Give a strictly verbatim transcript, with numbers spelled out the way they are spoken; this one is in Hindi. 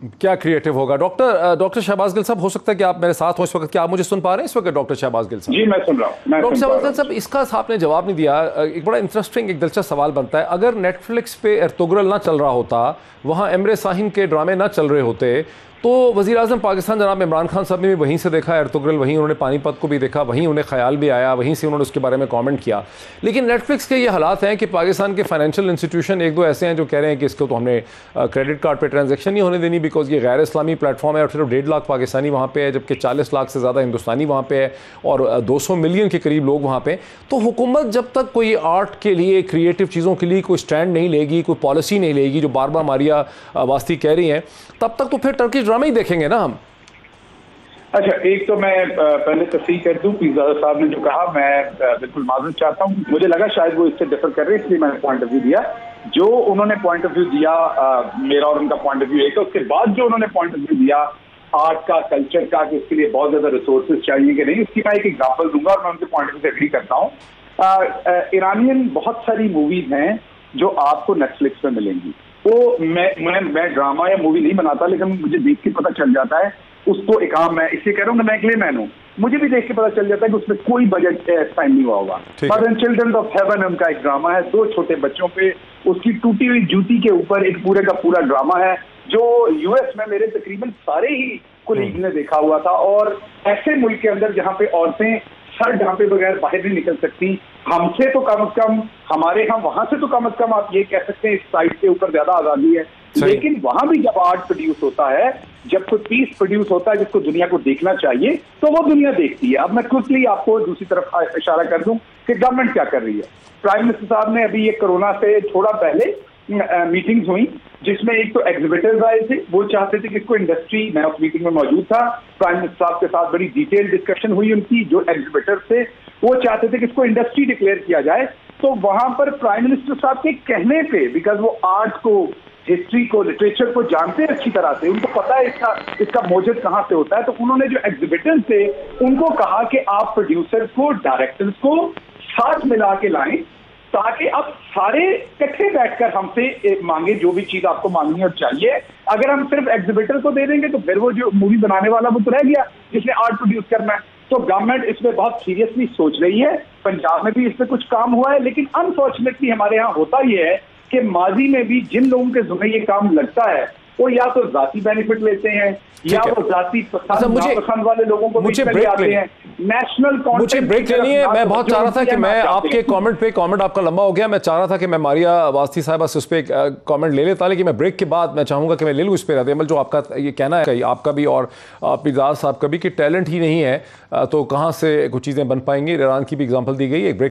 क्या क्रिएटिव होगा। डॉक्टर डॉक्टर शहबाज गिल साहब, हो सकता है कि आप मेरे साथ हो इस वक्त, क्या आप मुझे सुन पा रहे हैं इस वक्त डॉक्टर शहबाज गिल साहब? जी मैं सुन रहा हूँ। डॉक्टर शहबाज गिल साहब, इसका आपने जवाब नहीं दिया। एक बड़ा इंटरेस्टिंग, एक दिलचस्प सवाल बनता है, अगर नेटफ्लिक्स पे अर्तुगरुल ना चल रहा होता, वहाँ इमरे शाहीन के ड्रामे ना चल रहे होते, तो वज़ीर आज़म पाकिस्तान जनाब इमरान खान साहब ने भी वहीं से देखा अर्तुगरुल, वहीं उन्होंने पानीपत को भी देखा, वहीं उन्हें ख्याल भी आया, वहीं से उन्होंने उसके बारे में कमेंट किया। लेकिन नेटफ्लिक्स के ये हालात हैं कि पाकिस्तान के फाइनेंशियल इंस्टीट्यूशन एक दो ऐसे हैं जो कह रहे हैं कि इसको तो हमने क्रेडिट कार्ड पे ट्रांजैक्शन नहीं होने देनी, बिकॉज ये गैर इस्लामी प्लेटफॉर्म है और सिर्फ डेढ़ लाख पाकिस्तानी वहाँ पे है, जबकि चालीस लाख से ज़्यादा हिंदुस्तानी वहाँ पे है और दो सौ मिलियन के करीब लोग वहाँ पे। तो हुकूमत जब तक कोई आर्ट के लिए, क्रिएटिव चीज़ों के लिए कोई स्टैंड नहीं लेगी, कोई पॉलिसी नहीं लेगी, जो बार बार मारिया वास्ती कह रही हैं, तब तक तो फिर टर्किश ड्रामा ही देखेंगे ना हम। अच्छा, एक तो मैं पहले तस्दीक कर दूं, पीरजादा साहब ने जो कहा मैं बिल्कुल माजूर चाहता हूं। मुझे लगा शायद वो इससे डिफर कर रहे हैं, इसलिए मैंने पॉइंट ऑफ व्यू दिया। जो उन्होंने पॉइंट ऑफ व्यू दिया, आ, मेरा और उनका पॉइंट ऑफ व्यू एक है। उसके बाद जो उन्होंने पॉइंट ऑफ व्यू दिया आर्ट का, कल्चर का, कि उसके लिए बहुत ज्यादा रिसोर्सेज चाहिए कि नहीं, उसकी मैं एक एग्जाम्पल दूंगा और मैं उनके पॉइंट ऑफ व्यू से एग्री करता हूँ। ईरानियन बहुत सारी मूवीज हैं जो आपको नेटफ्लिक्स पे मिलेंगी। वो मैं मैं मैं ड्रामा या मूवी नहीं बनाता, लेकिन मुझे देख के पता चल जाता है उसको एक आम, मैं इसलिए कह रहा हूँ, मैं एक लेमैन हूँ, मुझे भी देख के पता चल जाता है कि उसमें कोई बजट स्पेंड नहीं हुआ होगा। पर चिल्ड्रन ऑफ हेवन उनका एक ड्रामा है, दो छोटे बच्चों पे उसकी टूटी हुई जूती के ऊपर एक पूरे का पूरा ड्रामा है, जो यूएस में मेरे तकरीबन सारे ही कोलीग ने देखा हुआ था। और ऐसे मुल्क के अंदर जहाँ पे औरतें सर ढांपे बगैर बाहर नहीं निकल सकती, हमसे तो कम अज कम, हमारे यहाँ वहां से तो कम अज कम आप ये कह सकते हैं इस साइड के ऊपर ज्यादा आजादी है। लेकिन वहां भी जब आर्ट प्रोड्यूस होता है, जब कोई पीस प्रोड्यूस होता है जिसको दुनिया को देखना चाहिए, तो वो दुनिया देखती है। अब मैं क्विकली आपको दूसरी तरफ इशारा कर दूं कि गवर्नमेंट क्या कर रही है। प्राइम मिनिस्टर साहब ने अभी ये कोरोना से थोड़ा पहले मीटिंग्स हुई, जिसमें एक तो एग्जिबिटर्स आए थे, वो चाहते थे कि इसको इंडस्ट्री, मैं उस मीटिंग में मौजूद था, प्राइम मिनिस्टर साहब के साथ बड़ी डिटेल डिस्कशन हुई उनकी। जो एग्जिबिटर्स थे वो चाहते थे कि इसको इंडस्ट्री डिक्लेयर किया जाए। तो वहां पर प्राइम मिनिस्टर साहब के कहने पे, बिकॉज वो आर्ट को, हिस्ट्री को, लिटरेचर को जानते हैं अच्छी तरह से, उनको पता है इसका इसका मौजूद कहाँ से होता है, तो उन्होंने जो एग्जिबिटर्स थे उनको कहा कि आप प्रोड्यूसर्स को, डायरेक्टर्स को साथ मिला के लाएं, ताकि आप सारे इकट्ठे बैठकर हमसे मांगे जो भी चीज आपको मांगनी और चाहिए। अगर हम सिर्फ एग्जिबिटर को दे देंगे तो फिर वो जो मूवी बनाने वाला वो तो रह गया जिसने आर्ट प्रोड्यूस करना है। तो गवर्नमेंट इसमें बहुत सीरियसली सोच रही है। पंजाब में भी इस पर कुछ काम हुआ है, लेकिन अनफॉर्चुनेटली हमारे यहाँ होता ही है कि माजी में भी जिन लोगों के जुम्मे ये काम लगता है वो या तो जाती बेनिफिट लेते हैं या वो जाती पसंद पसंद वाले लोगों को मुझे ब्रेक आते हैं। नेशनल मुझे ब्रेक लेनी है। मैं बहुत चाह रहा था कि मैं आपके कमेंट पे, कमेंट आपका लंबा हो गया, मैं चाह रहा था कि मैं मारिया वास्ती साहब उस पर कमेंट ले लेता, लेकिन मैं ब्रेक के बाद मैं चाहूंगा कि मैं ले लूँ इस पर रद्द-ए-अमल जो आपका ये कहना है, आपका भी और पीरजादा साहब का भी, कि टैलेंट ही नहीं है तो कहाँ से कुछ चीज़ें बन पाएंगी। ईरान की भी एग्जाम्पल दी गई। एक ब्रेक